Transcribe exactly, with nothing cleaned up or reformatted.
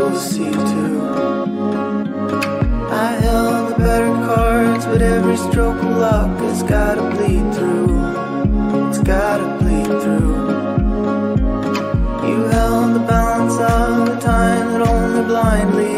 always see too. I held the better cards, but every stroke of luck has gotta bleed through. It's gotta bleed through. You held the balance of the time that only blindly